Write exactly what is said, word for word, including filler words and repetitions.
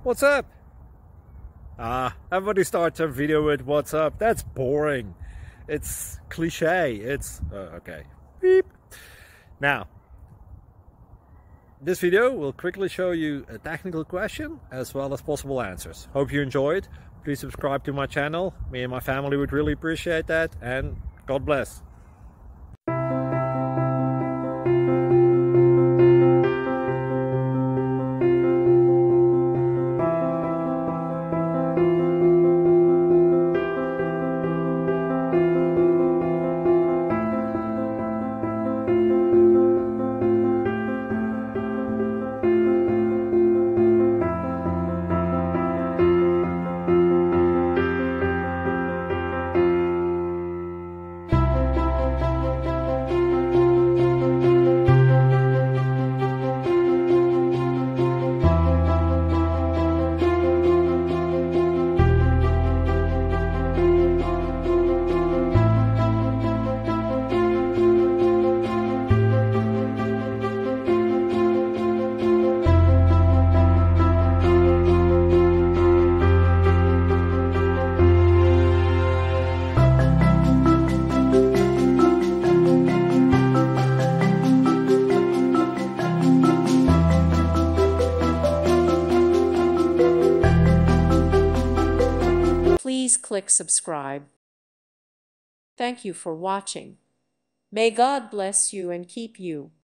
What's up? Ah, everybody starts a video with what's up. That's boring. It's cliche. It's uh, okay. Beep. Now, this video will quickly show you a technical question as well as possible answers. Hope you enjoyed. Please subscribe to my channel. Me and my family would really appreciate that, and God bless. Please click subscribe. Thank you for watching. May God bless you and keep you.